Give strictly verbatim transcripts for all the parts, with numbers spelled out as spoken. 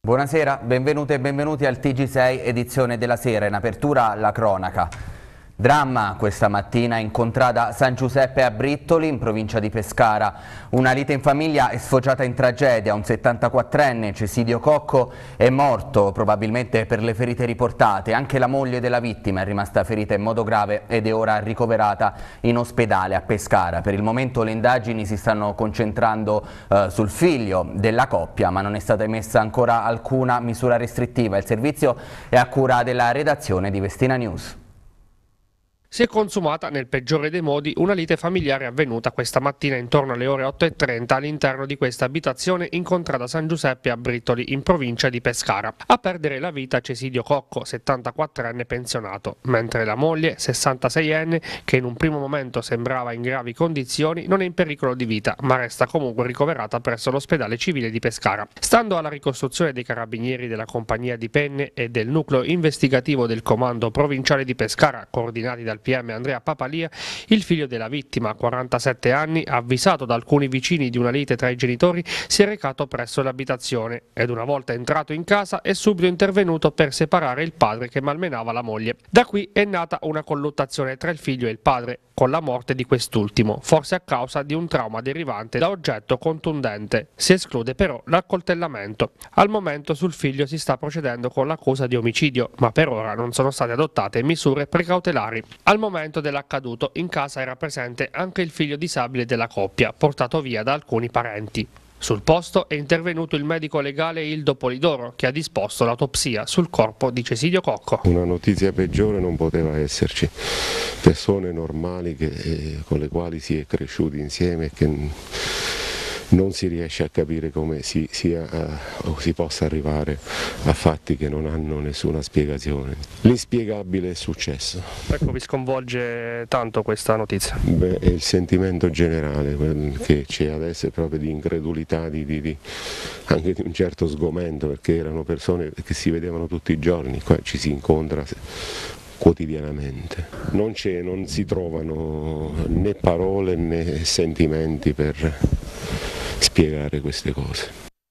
Buonasera, benvenute e benvenuti al T G sei edizione della sera. In apertura la cronaca. Dramma questa mattina in contrada San Giuseppe a Brittoli, in provincia di Pescara. Una lite in famiglia è sfociata in tragedia. Un settantaquattrenne, Cesidio Cocco, è morto probabilmente per le ferite riportate. Anche la moglie della vittima è rimasta ferita in modo grave ed è ora ricoverata in ospedale a Pescara. Per il momento le indagini si stanno concentrando eh, sul figlio della coppia, ma non è stata emessa ancora alcuna misura restrittiva. Il servizio è a cura della redazione di Vestina News. Si è consumata nel peggiore dei modi una lite familiare avvenuta questa mattina intorno alle ore otto e trenta all'interno di questa abitazione in contrada San Giuseppe a Brittoli, in provincia di Pescara. A perdere la vita Cesidio Cocco, settantaquattrenne pensionato, mentre la moglie, sessantaseienne, che in un primo momento sembrava in gravi condizioni, non è in pericolo di vita, ma resta comunque ricoverata presso l'ospedale civile di Pescara. Stando alla ricostruzione dei carabinieri della compagnia di Penne e del nucleo investigativo del comando provinciale di Pescara, coordinati dal P M Andrea Papalia, il figlio della vittima, quarantasette anni, avvisato da alcuni vicini di una lite tra i genitori, si è recato presso l'abitazione ed una volta entrato in casa è subito intervenuto per separare il padre che malmenava la moglie. Da qui è nata una colluttazione tra il figlio e il padre, con la morte di quest'ultimo, forse a causa di un trauma derivante da oggetto contundente. Si esclude però l'accoltellamento. Al momento sul figlio si sta procedendo con l'accusa di omicidio, ma per ora non sono state adottate misure precautelari. Al momento dell'accaduto in casa era presente anche il figlio disabile della coppia, portato via da alcuni parenti. Sul posto è intervenuto il medico legale Ildo Polidoro, che ha disposto l'autopsia sul corpo di Cesidio Cocco. Una notizia peggiore non poteva esserci. Persone normali che, eh, con le quali si è cresciuti insieme e che non si riesce a capire come si, sia, uh, o si possa arrivare a fatti che non hanno nessuna spiegazione. L'inspiegabile è successo. Ecco, vi sconvolge tanto questa notizia? Beh, è il sentimento generale che c'è adesso, è proprio di incredulità, di, di, di, anche di un certo sgomento, perché erano persone che si vedevano tutti i giorni, qua ci si incontra quotidianamente. Non c'è, non si trovano né parole né sentimenti per spiegare queste cose.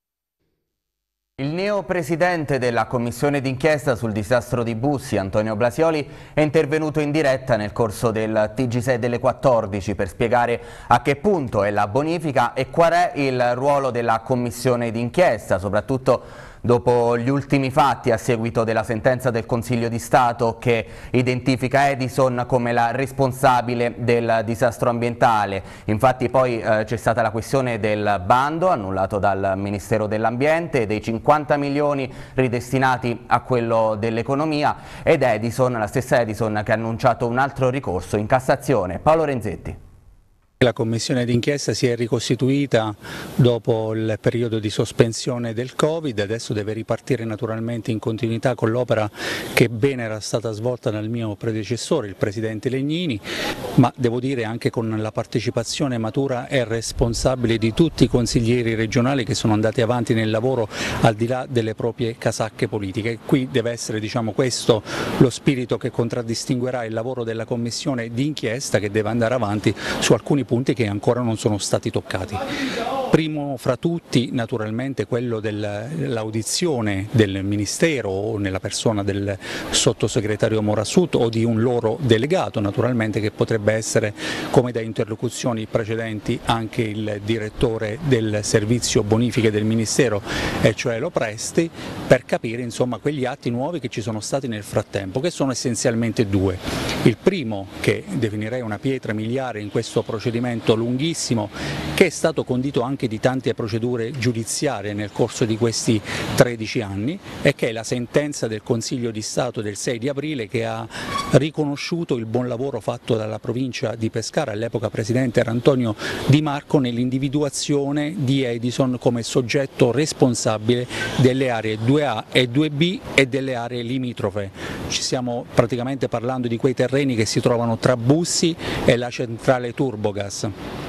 Il neopresidente della commissione d'inchiesta sul disastro di Bussi, Antonio Blasioli, è intervenuto in diretta nel corso del T G sei delle quattordici per spiegare a che punto è la bonifica e qual è il ruolo della commissione d'inchiesta, soprattutto dopo gli ultimi fatti a seguito della sentenza del Consiglio di Stato che identifica Edison come la responsabile del disastro ambientale. Infatti poi eh, c'è stata la questione del bando annullato dal Ministero dell'Ambiente e dei cinquanta milioni ridestinati a quello dell'economia ed Edison, la stessa Edison, che ha annunciato un altro ricorso in Cassazione. Paolo Renzetti. La commissione d'inchiesta si è ricostituita dopo il periodo di sospensione del Covid, adesso deve ripartire naturalmente in continuità con l'opera che bene era stata svolta dal mio predecessore, il Presidente Legnini, ma devo dire anche con la partecipazione matura e responsabile di tutti i consiglieri regionali che sono andati avanti nel lavoro al di là delle proprie casacche politiche. Qui deve essere, diciamo, questo lo spirito che contraddistinguerà il lavoro della commissione d'inchiesta, che deve andare avanti su alcuni punti che ancora non sono stati toccati. Primo fra tutti naturalmente quello dell'audizione del Ministero o nella persona del sottosegretario Morassut o di un loro delegato naturalmente, che potrebbe essere, come da interlocuzioni precedenti, anche il direttore del servizio bonifiche del Ministero, e cioè Lopresti, per capire insomma quegli atti nuovi che ci sono stati nel frattempo, che sono essenzialmente due. Il primo, che definirei una pietra miliare in questo procedimento lunghissimo, che è stato condito anche di tante procedure giudiziarie nel corso di questi tredici anni, e che è la sentenza del Consiglio di Stato del sei di aprile, che ha riconosciuto il buon lavoro fatto dalla provincia di Pescara, all'epoca presidente era Antonio Di Marco, nell'individuazione di Edison come soggetto responsabile delle aree due A e due B e delle aree limitrofe. Ci stiamo praticamente parlando di quei terreni che si trovano tra Bussi e la centrale Turbogas.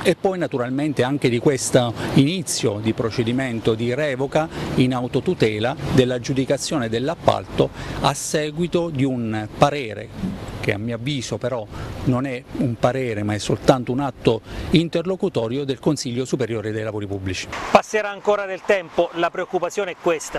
e poi naturalmente anche di questo inizio di procedimento di revoca in autotutela dell'aggiudicazione dell'appalto a seguito di un parere che a mio avviso però non è un parere ma è soltanto un atto interlocutorio del Consiglio Superiore dei Lavori Pubblici. Passerà ancora del tempo, la preoccupazione è questa.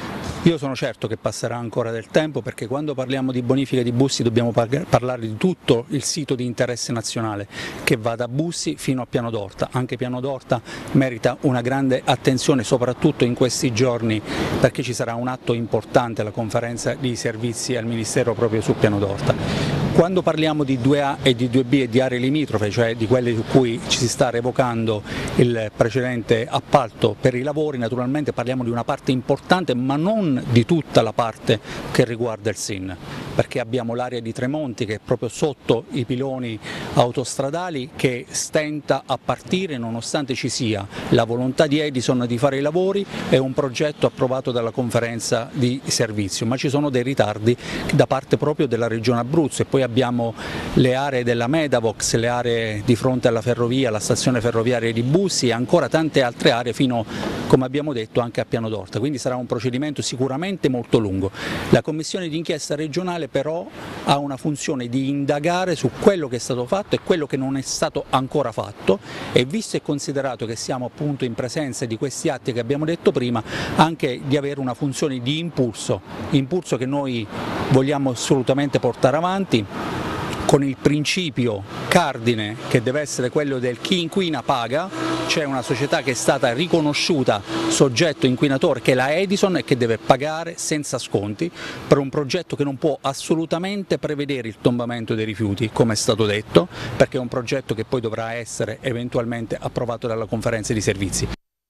Io sono certo che passerà ancora del tempo, perché quando parliamo di bonifica di Bussi dobbiamo parlare di tutto il sito di interesse nazionale che va da Bussi fino a Piano d'Orta. Anche Piano d'Orta merita una grande attenzione, soprattutto in questi giorni, perché ci sarà un atto importante, la conferenza di servizi al Ministero proprio su Piano d'Orta. Quando parliamo di due A e di due B e di aree limitrofe, cioè di quelle su cui ci si sta revocando il precedente appalto per i lavori, naturalmente parliamo di una parte importante ma non di tutta la parte che riguarda il S I N, perché abbiamo l'area di Tremonti che è proprio sotto i piloni autostradali che stenta a partire nonostante ci sia la volontà di Edison di fare i lavori e un progetto approvato dalla conferenza di servizio, ma ci sono dei ritardi da parte proprio della Regione Abruzzo. E poi abbiamo le aree della Medavox, le aree di fronte alla ferrovia, la stazione ferroviaria di Bussi e ancora tante altre aree fino, come abbiamo detto, anche a Piano d'Orta, quindi sarà un procedimento sicuramente molto lungo. La commissione d'inchiesta regionale però ha una funzione di indagare su quello che è stato fatto e quello che non è stato ancora fatto, e visto e considerato che siamo appunto in presenza di questi atti che abbiamo detto prima, anche di avere una funzione di impulso, impulso che noi vogliamo assolutamente portare avanti, con il principio cardine che deve essere quello del chi inquina paga. C'è una società che è stata riconosciuta soggetto inquinatore, che è la Edison, e che deve pagare senza sconti per un progetto che non può assolutamente prevedere il tombamento dei rifiuti, come è stato detto, perché è un progetto che poi dovrà essere eventualmente approvato dalla conferenza di servizi.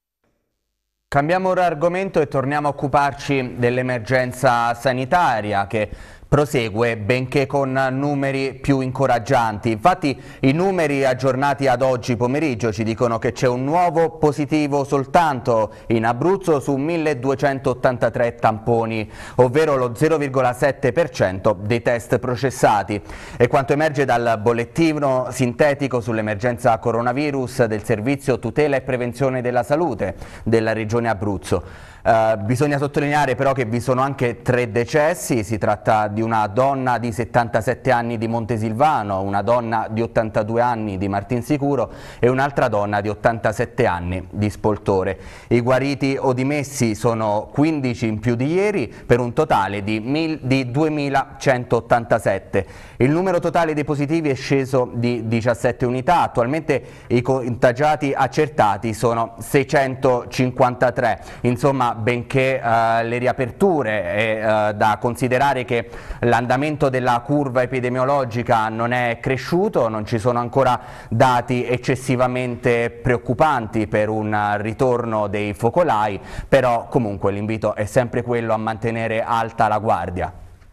Cambiamo ora argomento e torniamo a occuparci dell'emergenza sanitaria che prosegue, benché con numeri più incoraggianti. Infatti i numeri aggiornati ad oggi pomeriggio ci dicono che c'è un nuovo positivo soltanto in Abruzzo su milleduecentottantatré tamponi, ovvero lo zero virgola sette per cento dei test processati. E quanto emerge dal bollettino sintetico sull'emergenza coronavirus del Servizio Tutela e Prevenzione della Salute della Regione Abruzzo. Uh, bisogna sottolineare però che vi sono anche tre decessi. Si tratta di una donna di settantasette anni di Montesilvano, una donna di ottantadue anni di Martinsicuro e un'altra donna di ottantasette anni di Spoltore. I guariti o dimessi sono quindici in più di ieri, per un totale di, di duemilacentottantasette. Il numero totale dei positivi è sceso di diciassette unità. Attualmente i contagiati accertati sono seicentocinquantatré. Insomma, benché uh, le riaperture è uh, da considerare che l'andamento della curva epidemiologica non è cresciuto, non ci sono ancora dati eccessivamente preoccupanti per un ritorno dei focolai, però comunque l'invito è sempre quello a mantenere alta la guardia.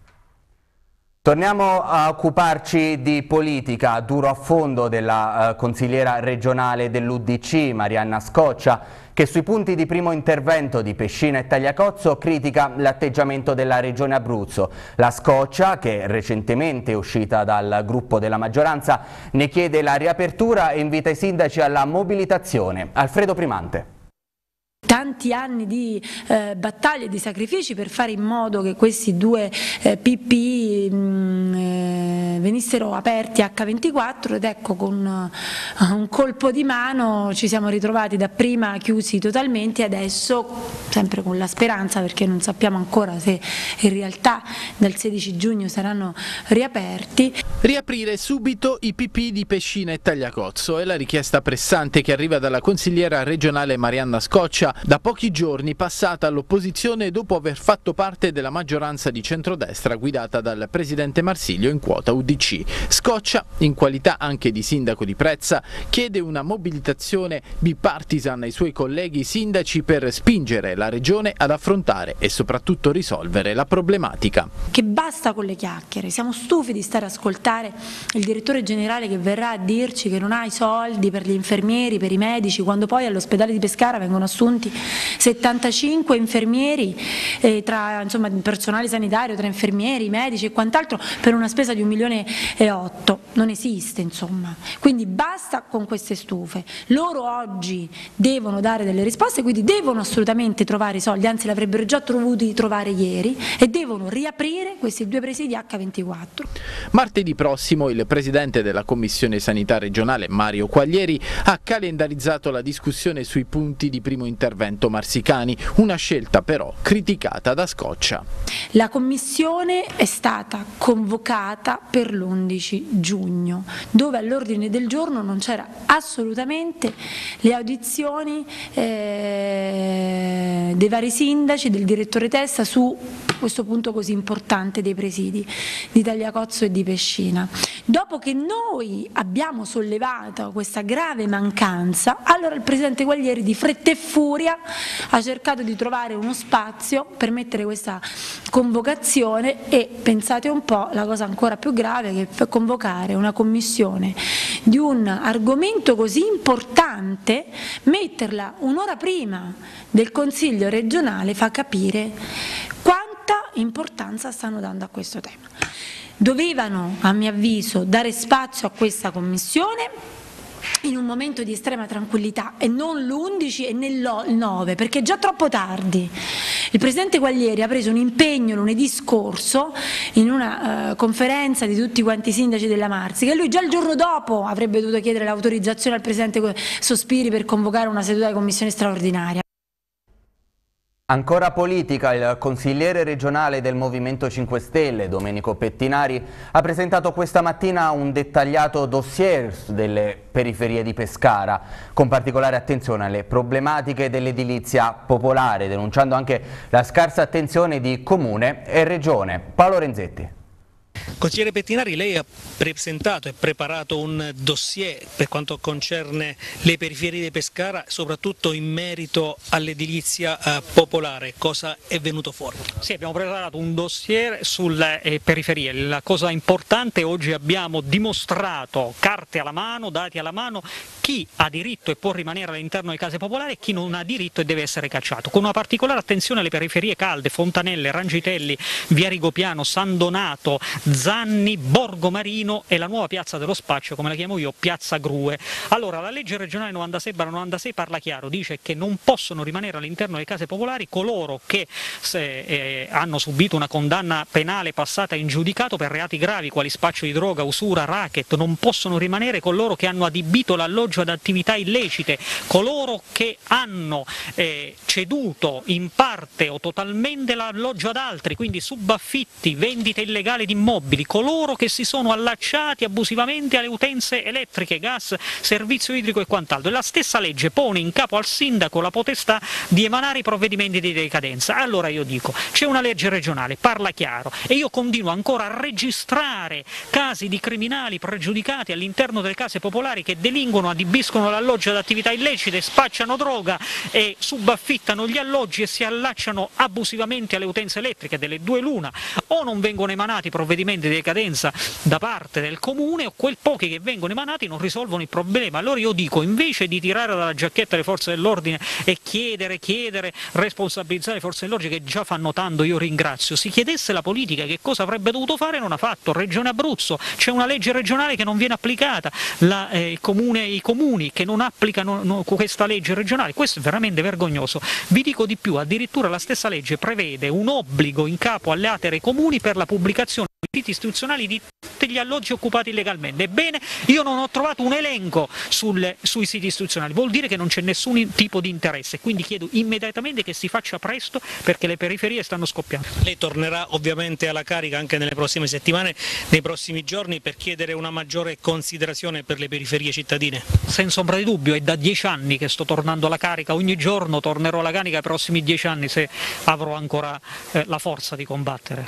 Torniamo a occuparci di politica, duro affondo della uh, consigliera regionale dell'U D C, Marianna Scoccia, che sui punti di primo intervento di Pescina e Tagliacozzo critica l'atteggiamento della Regione Abruzzo. La Scoccia, che recentemente è uscita dal gruppo della maggioranza, ne chiede la riapertura e invita i sindaci alla mobilitazione. Alfredo Primante. Tanti anni di eh, battaglie e di sacrifici per fare in modo che questi due eh, P P I mh, eh, venissero aperti acca ventiquattro, ed ecco, con uh, un colpo di mano ci siamo ritrovati dapprima chiusi totalmente e adesso, sempre con la speranza, perché non sappiamo ancora se in realtà dal sedici giugno saranno riaperti. Riaprire subito i P P I di Pescina e Tagliacozzo è la richiesta pressante che arriva dalla consigliera regionale Marianna Scoccia, da pochi giorni passata all'opposizione dopo aver fatto parte della maggioranza di centrodestra guidata dal presidente Marsilio in quota U D C. Scoccia, in qualità anche di sindaco di Prezza, chiede una mobilitazione bipartisan ai suoi colleghi sindaci per spingere la regione ad affrontare e soprattutto risolvere la problematica. Che basta con le chiacchiere, siamo stufi di stare a ascoltare il direttore generale che verrà a dirci che non ha i soldi per gli infermieri, per i medici, quando poi all'ospedale di Pescara vengono assunti settantacinque infermieri, eh, tra insomma personale sanitario, tra infermieri, medici e quant'altro, per una spesa di un milione milione e otto, non esiste insomma, quindi basta con queste stufe. Loro oggi devono dare delle risposte, quindi devono assolutamente trovare i soldi, anzi l'avrebbero già dovuti trovare ieri, e devono riaprire questi due presidi acca ventiquattro. Martedì prossimo il presidente della Commissione Sanità regionale Mario Quaglieri ha calendarizzato la discussione sui punti di primo intervento marsicani, una scelta però criticata da Scoccia. La commissione è stata convocata per l'undici giugno, dove all'ordine del giorno non c'era assolutamente le audizioni eh, dei vari sindaci, del direttore Testa su questo punto così importante dei presidi di Tagliacozzo e di Pescina. Dopo che noi abbiamo sollevato questa grave mancanza, allora il presidente Quaglieri di fretta e furia ha cercato di trovare uno spazio per mettere questa convocazione e, pensate un po', la cosa ancora più grave che per convocare una commissione di un argomento così importante, metterla un'ora prima del Consiglio regionale fa capire quanta importanza stanno dando a questo tema. Dovevano, a mio avviso, dare spazio a questa commissione in un momento di estrema tranquillità e non l'undici e nel nove, perché è già troppo tardi. Il presidente Quaglieri ha preso un impegno lunedì scorso in una uh, conferenza di tutti quanti i sindaci della Marsica, e lui già il giorno dopo avrebbe dovuto chiedere l'autorizzazione al presidente Sospiri per convocare una seduta di commissione straordinaria. Ancora politica, il consigliere regionale del Movimento cinque Stelle, Domenico Pettinari, ha presentato questa mattina un dettagliato dossier delle periferie di Pescara, con particolare attenzione alle problematiche dell'edilizia popolare, denunciando anche la scarsa attenzione di Comune e Regione. Paolo Renzetti. Consigliere Pettinari, lei ha presentato e preparato un dossier per quanto concerne le periferie di Pescara, soprattutto in merito all'edilizia eh, popolare. Cosa è venuto fuori? Sì, abbiamo preparato un dossier sulle eh, periferie. La cosa importante, oggi abbiamo dimostrato, carte alla mano, dati alla mano, chi ha diritto e può rimanere all'interno delle case popolari e chi non ha diritto e deve essere cacciato, con una particolare attenzione alle periferie calde, Fontanelle, Rangitelli, Via Rigopiano, San Donato, Zanni, Borgo Marino e la nuova piazza dello Spaccio, come la chiamo io, Piazza Grue. Allora, la legge regionale novantasei novantasei parla chiaro, dice che non possono rimanere all'interno delle case popolari coloro che se, eh, hanno subito una condanna penale passata in giudicato per reati gravi quali spaccio di droga, usura, racket, non possono rimanere coloro che hanno adibito l'alloggio ad attività illecite, coloro che hanno eh, ceduto in parte o totalmente l'alloggio ad altri, quindi subaffitti, vendite illegali di immobili, coloro che si sono allacciati abusivamente alle utenze elettriche, gas, servizio idrico e quant'altro. E la stessa legge pone in capo al sindaco la potestà di emanare i provvedimenti di decadenza. Allora io dico, c'è una legge regionale, parla chiaro, e io continuo ancora a registrare casi di criminali pregiudicati all'interno delle case popolari che delinguono, adibiscono l'alloggio ad attività illecite, spacciano droga e subaffittano gli alloggi e si allacciano abusivamente alle utenze elettriche. Delle due l'una, o non vengono emanati provvedimenti di decadenza da parte del comune, o quel pochi che vengono emanati non risolvono il problema. Allora io dico, invece di tirare dalla giacchetta le forze dell'ordine e chiedere, chiedere, responsabilizzare le forze dell'ordine che già fanno tanto, io ringrazio, si chiedesse la politica che cosa avrebbe dovuto fare, non ha fatto. Regione Abruzzo, c'è una legge regionale che non viene applicata, la, eh, il comune, i comuni che non applicano no, questa legge regionale, questo è veramente vergognoso. Vi dico di più, addirittura la stessa legge prevede un obbligo in capo alle atere comuni per la pubblicazione di siti istituzionali di tutti gli alloggi occupati illegalmente. Ebbene, io non ho trovato un elenco sulle, sui siti istituzionali, vuol dire che non c'è nessun tipo di interesse, quindi chiedo immediatamente che si faccia presto perché le periferie stanno scoppiando. Lei tornerà ovviamente alla carica anche nelle prossime settimane, nei prossimi giorni, per chiedere una maggiore considerazione per le periferie cittadine? Senza ombra di dubbio, è da dieci anni che sto tornando alla carica, ogni giorno tornerò alla carica i prossimi dieci anni se avrò ancora eh, la forza di combattere.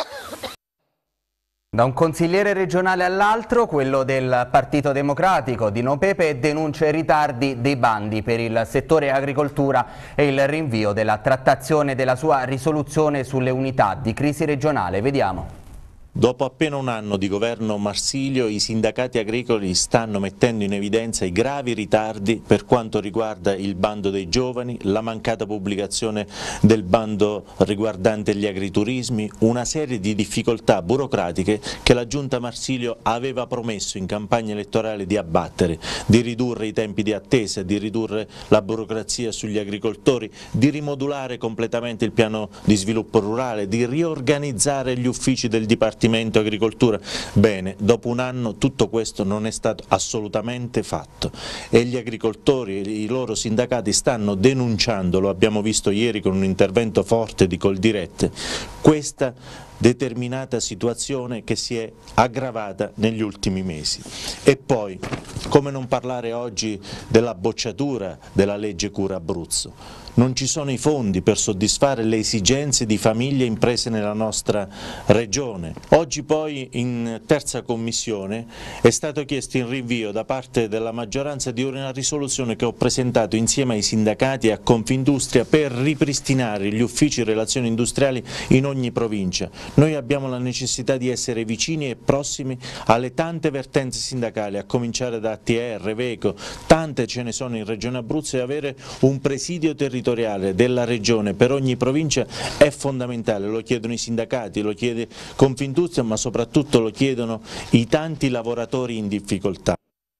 Da un consigliere regionale all'altro, quello del Partito Democratico, Dino Pepe, denuncia i ritardi dei bandi per il settore agricoltura e il rinvio della trattazione della sua risoluzione sulle unità di crisi regionale. Vediamo. Dopo appena un anno di governo Marsilio, i sindacati agricoli stanno mettendo in evidenza i gravi ritardi per quanto riguarda il bando dei giovani, la mancata pubblicazione del bando riguardante gli agriturismi, una serie di difficoltà burocratiche che la Giunta Marsilio aveva promesso in campagna elettorale di abbattere, di ridurre i tempi di attesa, di ridurre la burocrazia sugli agricoltori, di rimodulare completamente il piano di sviluppo rurale, di riorganizzare gli uffici del Dipartimento Agricoltura. Bene, dopo un anno tutto questo non è stato assolutamente fatto e gli agricoltori e i loro sindacati stanno denunciando, lo abbiamo visto ieri con un intervento forte di Coldiretti, questa determinata situazione che si è aggravata negli ultimi mesi. E poi, come non parlare oggi della bocciatura della legge Cura Abruzzo? Non ci sono i fondi per soddisfare le esigenze di famiglie e imprese nella nostra regione. Oggi poi in terza commissione è stato chiesto in rinvio da parte della maggioranza di una risoluzione che ho presentato insieme ai sindacati e a Confindustria per ripristinare gli uffici relazioni industriali in ogni provincia. Noi abbiamo la necessità di essere vicini e prossimi alle tante vertenze sindacali, a cominciare da A T R, Veco, tante ce ne sono in Regione Abruzzo, e avere un presidio territoriale della regione per ogni provincia è fondamentale. Lo chiedono i sindacati, lo chiede Confindustria, ma soprattutto lo chiedono i tanti lavoratori in difficoltà.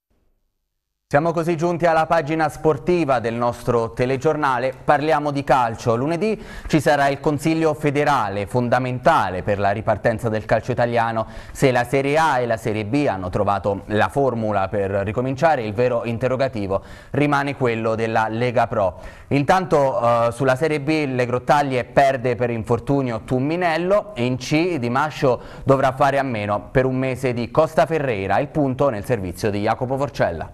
Siamo così giunti alla pagina sportiva del nostro telegiornale, parliamo di calcio. Lunedì ci sarà il Consiglio federale, fondamentale per la ripartenza del calcio italiano. Se la Serie A e la Serie B hanno trovato la formula per ricominciare, il vero interrogativo rimane quello della Lega Pro. Intanto eh, sulla Serie B le Grottaglie perde per infortunio Tumminello e in C Di Mascio dovrà fare a meno per un mese di Costa Ferreira, il punto nel servizio di Jacopo Forcella.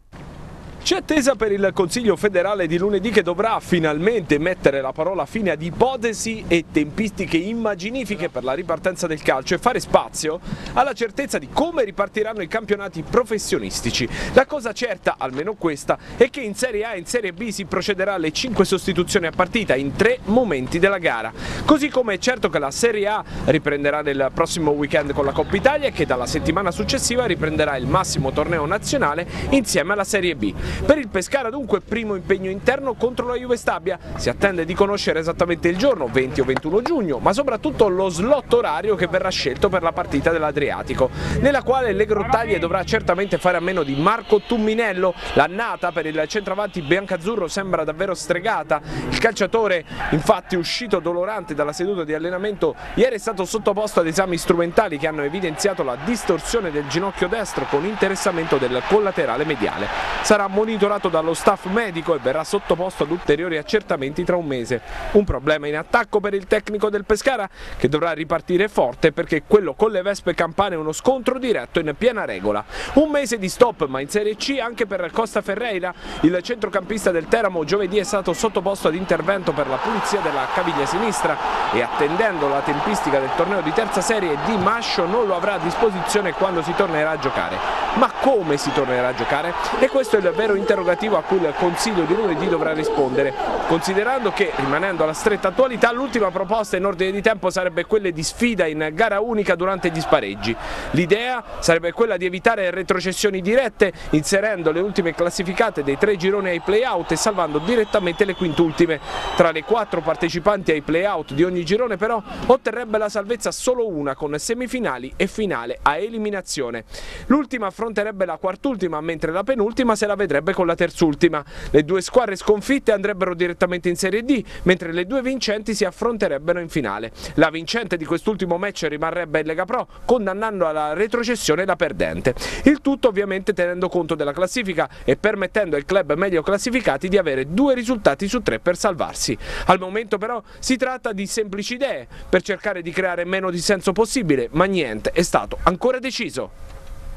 C'è attesa per il Consiglio federale di lunedì che dovrà finalmente mettere la parola fine ad ipotesi e tempistiche immaginifiche per la ripartenza del calcio e fare spazio alla certezza di come ripartiranno i campionati professionistici. La cosa certa, almeno questa, è che in Serie A e in Serie B si procederà alle cinque sostituzioni a partita in tre momenti della gara. Così come è certo che la Serie A riprenderà nel prossimo weekend con la Coppa Italia e che dalla settimana successiva riprenderà il massimo torneo nazionale insieme alla Serie B. Per il Pescara dunque primo impegno interno contro la Juve Stabia, si attende di conoscere esattamente il giorno, venti o ventuno giugno, ma soprattutto lo slot orario che verrà scelto per la partita dell'Adriatico, nella quale le Grottaglie dovrà certamente fare a meno di Marco Tumminello. L'annata per il centravanti biancazzurro sembra davvero stregata, il calciatore infatti uscito dolorante dalla seduta di allenamento ieri è stato sottoposto ad esami strumentali che hanno evidenziato la distorsione del ginocchio destro con interessamento del collaterale mediale. Sarà monitorato dallo staff medico e verrà sottoposto ad ulteriori accertamenti tra un mese. Un problema in attacco per il tecnico del Pescara che dovrà ripartire forte perché quello con le Vespe Campane è uno scontro diretto in piena regola. Un mese di stop ma in Serie C anche per Costa Ferreira, il centrocampista del Teramo giovedì è stato sottoposto ad intervento per la pulizia della caviglia sinistra e attendendo la tempistica del torneo di terza serie Di Mascio non lo avrà a disposizione quando si tornerà a giocare. Ma come si tornerà a giocare? E questo è il vero interrogativo a cui il Consiglio di lunedì dovrà rispondere, considerando che, rimanendo alla stretta attualità, l'ultima proposta in ordine di tempo sarebbe quella di sfida in gara unica durante gli spareggi. L'idea sarebbe quella di evitare retrocessioni dirette, inserendo le ultime classificate dei tre gironi ai play-out e salvando direttamente le quintultime. Tra le quattro partecipanti ai play-out di ogni girone però otterrebbe la salvezza solo una, con semifinali e finale a eliminazione. L'ultima affronterebbe la quartultima, mentre la penultima se la vedrebbe con la terzultima. Le due squadre sconfitte andrebbero direttamente in Serie D, mentre le due vincenti si affronterebbero in finale. La vincente di quest'ultimo match rimarrebbe in Lega Pro, condannando alla retrocessione la perdente. Il tutto ovviamente tenendo conto della classifica e permettendo ai club meglio classificati di avere due risultati su tre per salvarsi. Al momento però si tratta di semplici idee per cercare di creare meno dissenso possibile, ma niente è stato ancora deciso.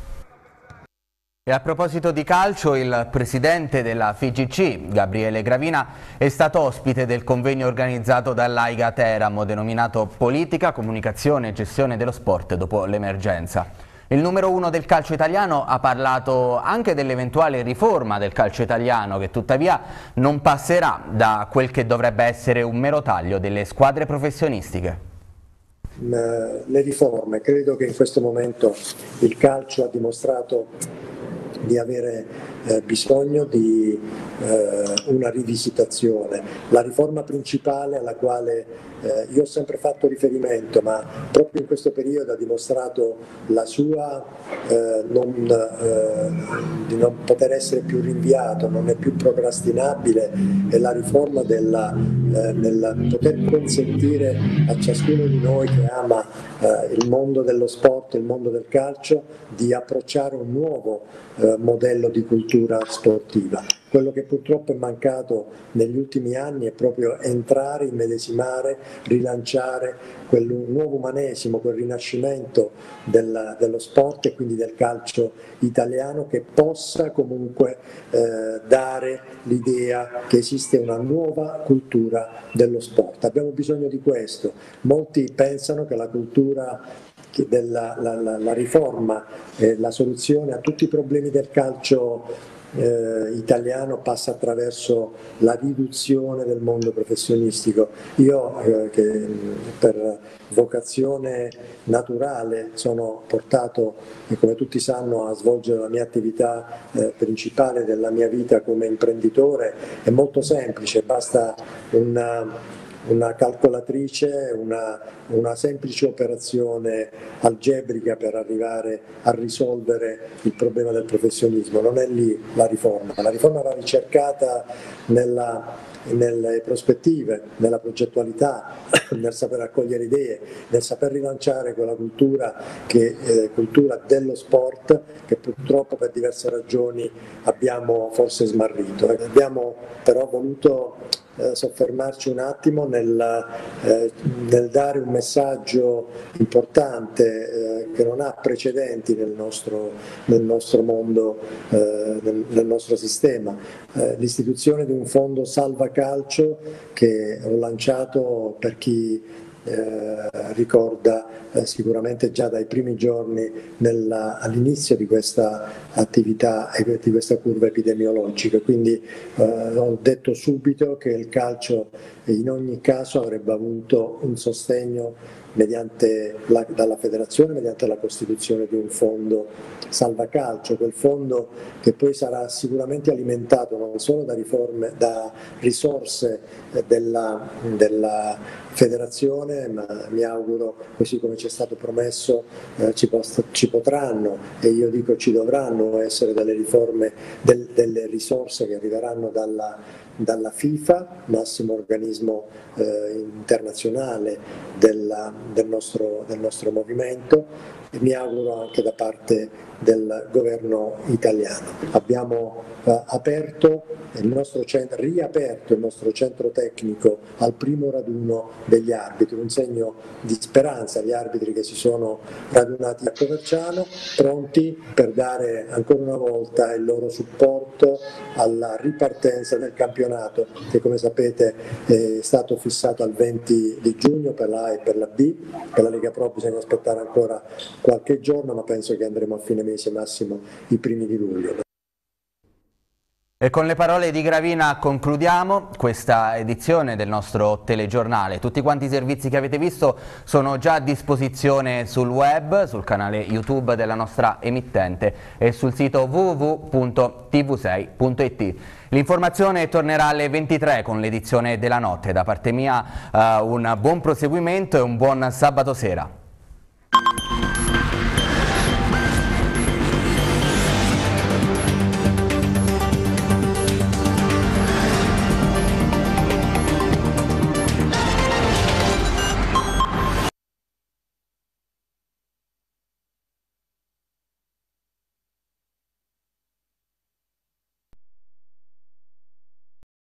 E a proposito di calcio, il presidente della F I G C, Gabriele Gravina, è stato ospite del convegno organizzato dall'Aiga Teramo, denominato Politica, Comunicazione e Gestione dello Sport dopo l'emergenza. Il numero uno del calcio italiano ha parlato anche dell'eventuale riforma del calcio italiano, che tuttavia non passerà da quel che dovrebbe essere un mero taglio delle squadre professionistiche. le riforme. Credo che in questo momento il calcio ha dimostrato di avere eh, bisogno di eh, una rivisitazione. La riforma principale alla quale eh, io ho sempre fatto riferimento, ma proprio in questo periodo ha dimostrato la sua eh, non, eh, di non poter essere più rinviato, non è più procrastinabile, è la riforma della, eh, nel poter consentire a ciascuno di noi che ama eh, il mondo dello sport, il mondo del calcio, di approcciare un nuovo eh, modello di cultura sportiva. Quello che purtroppo è mancato negli ultimi anni è proprio entrare, immedesimare, rilanciare quel nuovo umanesimo, quel rinascimento del, dello sport e quindi del calcio italiano, che possa comunque eh, dare l'idea che esiste una nuova cultura dello sport. Abbiamo bisogno di questo. Molti pensano che la cultura della la, la, la riforma e la soluzione a tutti i problemi del calcio Eh, italiano passa attraverso la riduzione del mondo professionistico. Io eh, che per vocazione naturale sono portato, eh, come tutti sanno, a svolgere la mia attività eh, principale della mia vita come imprenditore, è molto semplice, basta una una calcolatrice, una, una semplice operazione algebrica per arrivare a risolvere il problema del professionismo. Non è lì la riforma, la riforma va ricercata nella, nelle prospettive, nella progettualità, nel saper accogliere idee, nel saper rilanciare quella cultura, che, eh, cultura dello sport che purtroppo per diverse ragioni abbiamo forse smarrito. Abbiamo però voluto Eh, soffermarci un attimo nel, eh, nel dare un messaggio importante eh, che non ha precedenti nel nostro, nel nostro mondo, eh, nel, nel nostro sistema. Eh, l'istituzione di un fondo Salva Calcio che ho lanciato per chi Eh, ricorda eh, sicuramente già dai primi giorni all'inizio di questa attività e di questa curva epidemiologica, quindi eh, ho detto subito che il calcio in ogni caso avrebbe avuto un sostegno mediante la, dalla federazione, mediante la costituzione di un fondo Salva Calcio, quel fondo che poi sarà sicuramente alimentato non solo da riforme, da risorse della, della federazione, ma mi auguro, così come ci è stato promesso, eh, ci, post- ci potranno, e io dico ci dovranno essere delle riforme, del, delle risorse che arriveranno dalla, dalla FIFA, massimo organismo eh, internazionale della, del, nostro, del nostro movimento, e mi auguro anche da parte del governo italiano. Abbiamo eh, aperto il nostro centro, riaperto il nostro centro tecnico al primo raduno degli arbitri, un segno di speranza agli arbitri che si sono radunati a Coverciano, pronti per dare ancora una volta il loro supporto alla ripartenza del campionato, che come sapete è stato fissato al venti di giugno per la A e per la B. Per la Lega Pro bisogna aspettare ancora qualche giorno, ma penso che andremo a fine mese, massimo i primi di luglio. E con le parole di Gravina concludiamo questa edizione del nostro telegiornale. Tutti quanti i servizi che avete visto sono già a disposizione sul web, sul canale YouTube della nostra emittente e sul sito w w w punto t v sei punto i t. L'informazione tornerà alle ventitré con l'edizione della notte. Da parte mia uh, un buon proseguimento e un buon sabato sera.